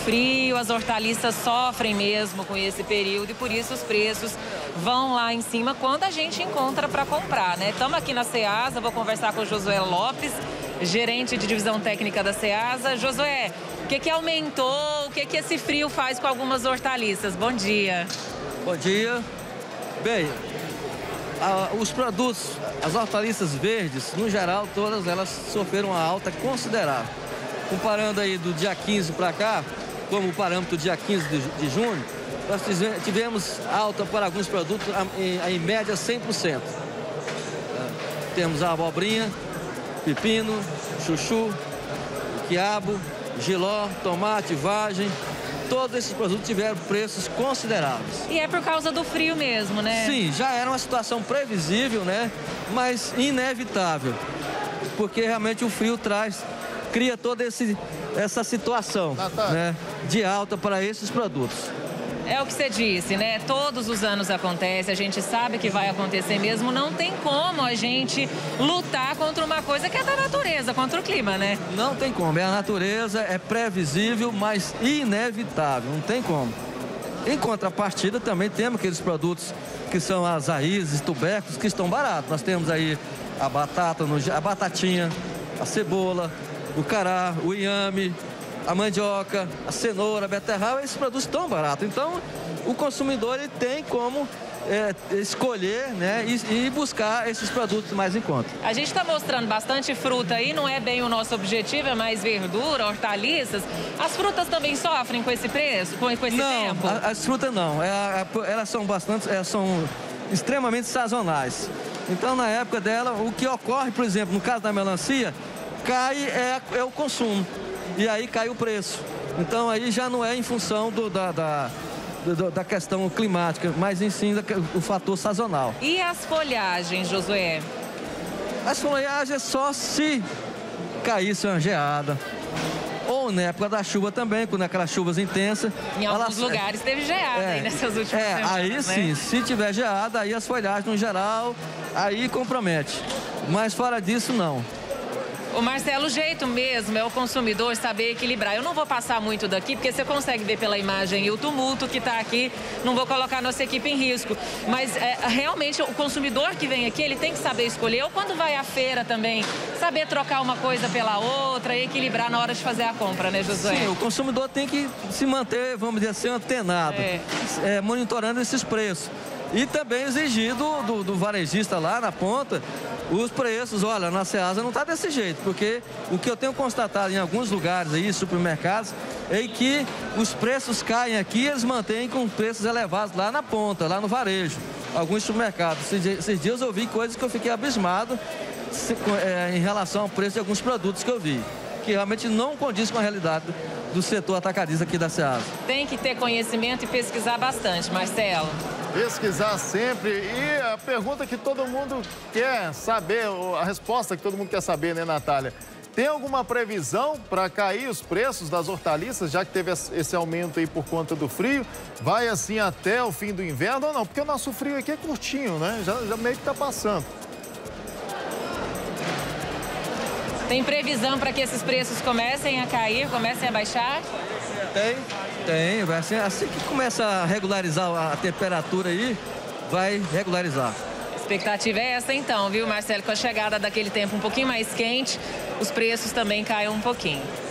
Frio, as hortaliças sofrem mesmo com esse período e por isso os preços vão lá em cima quando a gente encontra para comprar, né? Estamos aqui na Ceasa, vou conversar com o Josué Lopes, gerente de divisão técnica da Ceasa. Josué, o que aumentou, o que esse frio faz com algumas hortaliças? Bom dia. Bom dia. Bem, os produtos, as hortaliças verdes, no geral, todas elas sofreram uma alta considerável. Comparando aí do dia 15 para cá, como o parâmetro dia 15 de junho, nós tivemos alta para alguns produtos em média 100%. Temos a abobrinha, pepino, chuchu, quiabo, jiló, tomate, vagem. Todos esses produtos tiveram preços consideráveis. E é por causa do frio mesmo, né? Sim, já era uma situação previsível, né? Mas inevitável. Porque realmente o frio cria toda essa situação, né, de alta para esses produtos. É o que você disse, né? Todos os anos acontece, a gente sabe que vai acontecer mesmo. Não tem como a gente lutar contra uma coisa que é da natureza, contra o clima, né? Não tem como. É a natureza, é previsível, mas inevitável. Não tem como. Em contrapartida, também temos aqueles produtos que são as raízes, tubérculos, que estão baratos. Nós temos aí a batata, a batatinha, a cebola, o cará, o inhame, a mandioca, a cenoura, a beterraba, esses produtos estão baratos. Então, o consumidor ele tem como escolher, né, e buscar esses produtos mais em conta. A gente está mostrando bastante fruta aí, não é bem o nosso objetivo, é mais verdura, hortaliças. As frutas também sofrem com esse preço, com esse tempo? Não, as frutas não. Elas são são extremamente sazonais. Então, na época dela, o que ocorre, por exemplo, no caso da melancia, cai é o consumo. E aí cai o preço. Então aí já não é em função da questão climática, mas em sim do fator sazonal. E as folhagens, Josué? As folhagens é só se caísse uma geada. Ou na época da chuva também, quando aquelas chuvas intensas. Em alguns lugares teve geada aí nessas últimas semanas, aí né? Sim, se tiver geada, aí as folhagens no geral, aí compromete. Mas fora disso, não. O Marcelo, o jeito mesmo é o consumidor saber equilibrar. Eu não vou passar muito daqui, porque você consegue ver pela imagem e o tumulto que está aqui. Não vou colocar a nossa equipe em risco. Mas realmente o consumidor que vem aqui, ele tem que saber escolher. Ou quando vai à feira também, saber trocar uma coisa pela outra e equilibrar na hora de fazer a compra, né, Josué? Sim, o consumidor tem que se manter, vamos dizer assim, antenado, monitorando esses preços. E também exigir do varejista lá na ponta os preços. Olha, na Ceasa não está desse jeito, porque o que eu tenho constatado em alguns lugares aí, supermercados, é que os preços caem aqui e eles mantêm com preços elevados lá na ponta, lá no varejo. Alguns supermercados. Esses dias eu vi coisas que eu fiquei abismado em relação ao preço de alguns produtos que eu vi, que realmente não condiz com a realidade do setor atacadista aqui da Ceasa. Tem que ter conhecimento e pesquisar bastante, Marcelo. Pesquisar sempre. E a pergunta que todo mundo quer saber, a resposta que todo mundo quer saber, né, Natália? Tem alguma previsão para cair os preços das hortaliças, já que teve esse aumento aí por conta do frio? Vai assim até o fim do inverno ou não? Porque o nosso frio aqui é curtinho, né? Já meio que está passando. Tem previsão para que esses preços comecem a cair, comecem a baixar? Tem. Assim que começa a regularizar a temperatura aí, vai regularizar. A expectativa é essa então, viu, Marcelo? Com a chegada daquele tempo um pouquinho mais quente, os preços também caem um pouquinho.